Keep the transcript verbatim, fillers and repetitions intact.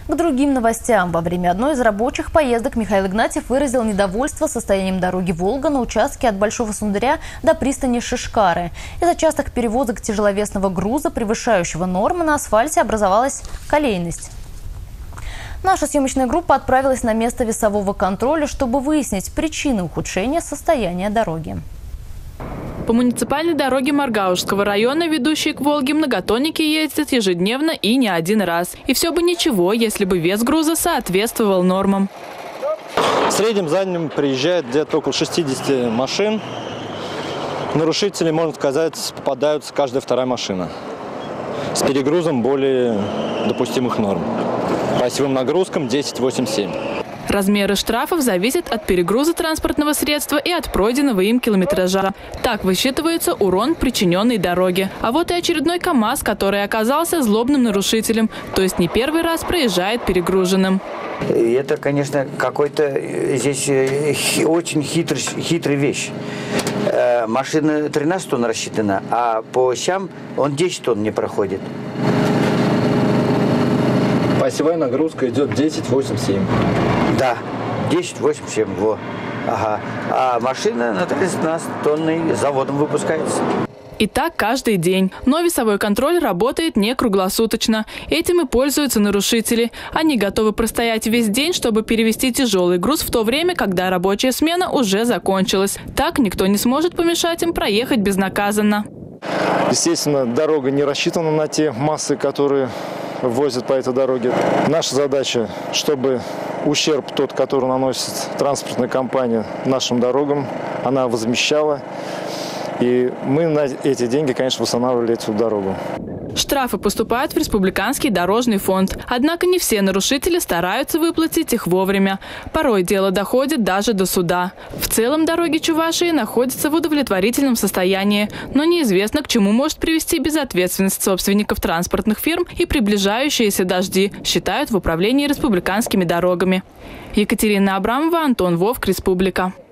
К другим новостям. Во время одной из рабочих поездок Михаил Игнатьев выразил недовольство состоянием дороги «Волга» на участке от Большого Сундыря до пристани Шишкары. Из-за частых перевозок тяжеловесного груза, превышающего нормы, на асфальте образовалась колейность. Наша съемочная группа отправилась на место весового контроля, чтобы выяснить причины ухудшения состояния дороги. По муниципальной дороге Маргаушского района, ведущей к Волге, многотонники ездят ежедневно и не один раз. И все бы ничего, если бы вес груза соответствовал нормам. В среднем за днем приезжает где-то около шестидесяти машин. Нарушители, можно сказать, попадаются каждая вторая машина. С перегрузом более допустимых норм. По осевым нагрузкам десять восемь семь. Размеры штрафов зависят от перегруза транспортного средства и от пройденного им километража. Так высчитывается урон, причиненный дороге. А вот и очередной КАМАЗ, который оказался злобным нарушителем, то есть не первый раз проезжает перегруженным. Это, конечно, какой-то здесь очень хитрый, хитрая вещь. Машина тринадцать тонн рассчитана, а по осям он десять тонн не проходит. Осевая нагрузка идет десять восемь семь. Да, десять восемь семь. Во. Ага. А машина на тринадцать тонн заводом выпускается. И так каждый день. Но весовой контроль работает не круглосуточно. Этим и пользуются нарушители. Они готовы простоять весь день, чтобы перевести тяжелый груз в то время, когда рабочая смена уже закончилась. Так никто не сможет помешать им проехать безнаказанно. Естественно, дорога не рассчитана на те массы, которые возят по этой дороге. Наша задача, чтобы ущерб тот, который наносит транспортная компания нашим дорогам, она возмещала. И мы на эти деньги, конечно, восстанавливали эту дорогу. Штрафы поступают в Республиканский дорожный фонд. Однако не все нарушители стараются выплатить их вовремя. Порой дело доходит даже до суда. В целом дороги Чувашии находятся в удовлетворительном состоянии. Но неизвестно, к чему может привести безответственность собственников транспортных фирм и приближающиеся дожди, считают в управлении республиканскими дорогами. Екатерина Абрамова, Антон Вовк, Республика.